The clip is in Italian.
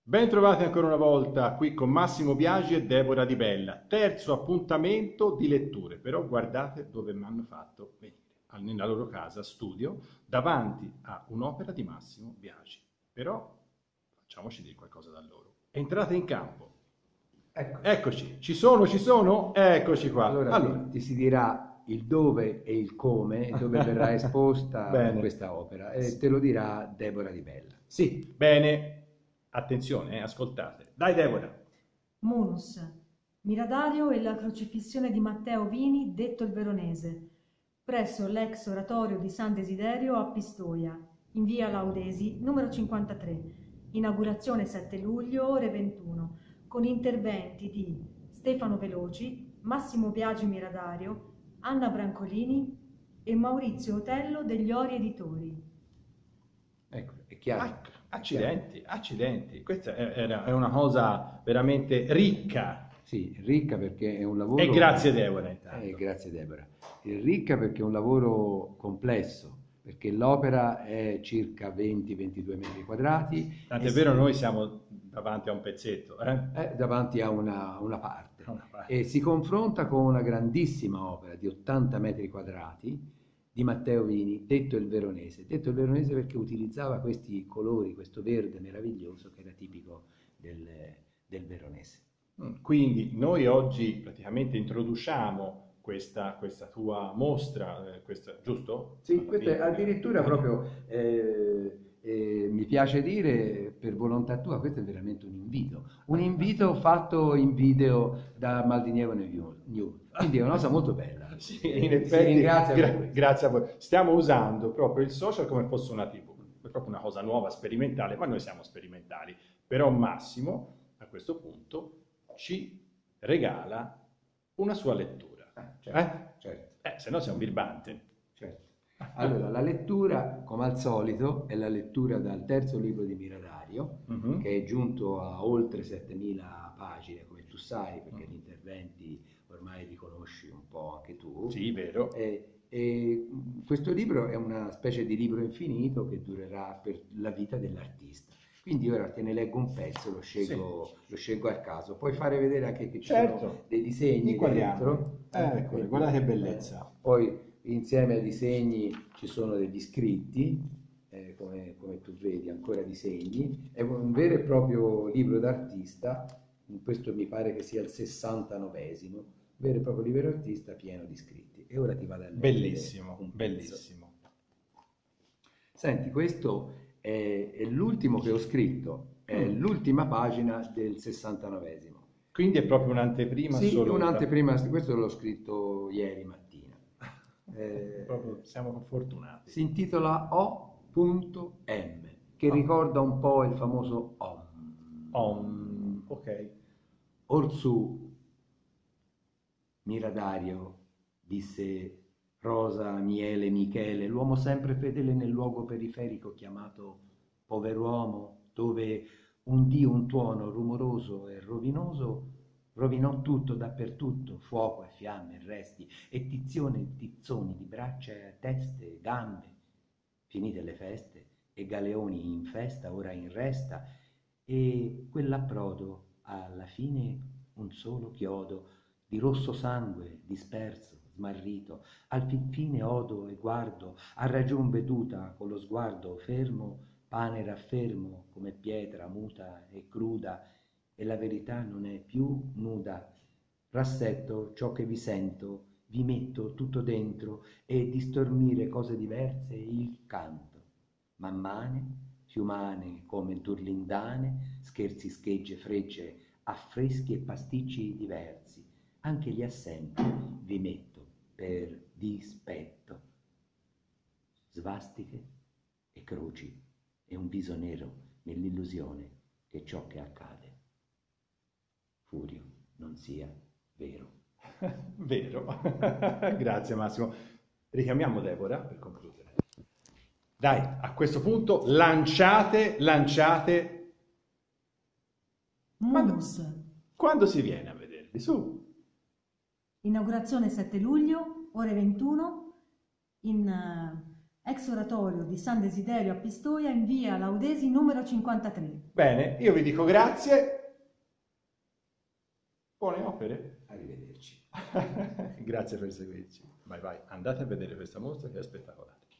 Bentrovati ancora una volta qui con Massimo Biagi e Deborah Di Bella. Terzo appuntamento di letture, però guardate dove mi hanno fatto venire, nella loro casa, studio, davanti a un'opera di Massimo Biagi. Però facciamoci dire qualcosa da loro. Entrate in campo. Eccoci, ci sono? Eccoci qua. Allora, ti si dirà il dove e il come, dove verrà esposta Bene. questa opera, e te lo dirà Deborah Di Bella. Sì, bene. Attenzione, ascoltate. Dai Deborah. Munus, Miradario e la crocifissione di Matteo Vini, detto il Veronese, presso l'ex oratorio di San Desiderio a Pistoia, in via Laudesi, numero 53, inaugurazione 7 luglio, ore 21, con interventi di Stefano Veloci, Massimo Biagi Miradario, Anna Brancolini e Maurizio Otello degli Ori Editori. Ecco, è chiaro. Accidenti, questa è una cosa veramente ricca. Sì, ricca perché è un lavoro... E grazie Deborah intanto. Grazie Deborah. È ricca perché è un lavoro complesso, perché l'opera è circa 20-22 metri quadrati. Tant'è vero, noi siamo davanti a un pezzetto. Davanti a una parte. E si confronta con una grandissima opera di 80 metri quadrati di Matteo Vini, detto il Veronese. Detto il Veronese perché utilizzava questi colori, questo verde meraviglioso che era tipico del Veronese. Quindi noi oggi praticamente introduciamo questa tua mostra, giusto? Sì, questo è addirittura proprio, mi piace dire, per volontà tua, questo è veramente un invito fatto in video da Maldiniero New, quindi è una cosa molto bella. Sì, in effetti, grazie a voi. Stiamo usando proprio il social come fosse una TV, è proprio una cosa nuova, sperimentale, ma noi siamo sperimentali. Però Massimo, a questo punto, ci regala una sua lettura. Certo. Se no sei un birbante. Certo. Allora, la lettura, come al solito, è la lettura dal terzo libro di Miradario, che è giunto a oltre 7000 pagine, come tu sai, perché gli interventi ormai li conosci un po' anche tu. Sì, vero. E questo libro è una specie di libro infinito che durerà per la vita dell'artista. Quindi ora te ne leggo un pezzo, lo scelgo al caso. Puoi fare vedere anche che ci sono dei disegni dentro. Ecco, guarda che bellezza. Poi insieme ai disegni ci sono degli scritti, come tu vedi, ancora disegni. È un vero e proprio libro d'artista, questo mi pare che sia il 69esimo, vero e proprio libro d'artista pieno di scritti. E ora ti vado a leggere. Bellissimo, bellissimo. Senti, questo è l'ultimo che ho scritto, è l'ultima pagina del 69esimo. Quindi è proprio un'anteprima? Sì, un'anteprima, questo l'ho scritto ieri mattina. Proprio siamo fortunati. Si intitola O.M, che ricorda un po' il famoso Om. Ok. Orsù, Miradario, disse Rosa, Miele, Michele, l'uomo sempre fedele nel luogo periferico chiamato pover'uomo, dove un dì un tuono rumoroso e rovinoso rovinò tutto dappertutto, fuoco e fiamme e resti, e tizione e tizzoni di braccia e teste, gambe. Finite le feste, e galeoni in festa, ora in resta, e quell'approdo alla fine un solo chiodo di rosso sangue disperso, smarrito, al fin fine odo e guardo, a ragion veduta con lo sguardo fermo, pane raffermo come pietra muta e cruda, e la verità non è più nuda. Rassetto ciò che vi sento, vi metto tutto dentro, e di stormire cose diverse il canto. Mammane, fiumane come turlindane, scherzi, schegge, frecce, affreschi e pasticci diversi. Anche gli assenti vi metto per dispetto. Svastiche e croci e un viso nero nell'illusione che ciò che accade Furio non sia vero. Vero. Grazie Massimo. Richiamiamo Deborah per concludere. Dai, a questo punto lanciate. Munus. Quando si viene a vederli? Su. Inaugurazione 7 luglio, ore 21, in ex oratorio di San Desiderio a Pistoia, in via Laudesi numero 53. Bene, io vi dico grazie. Buone opere. Arrivederci. Grazie per seguirci. Vai, andate a vedere questa mostra che è spettacolare.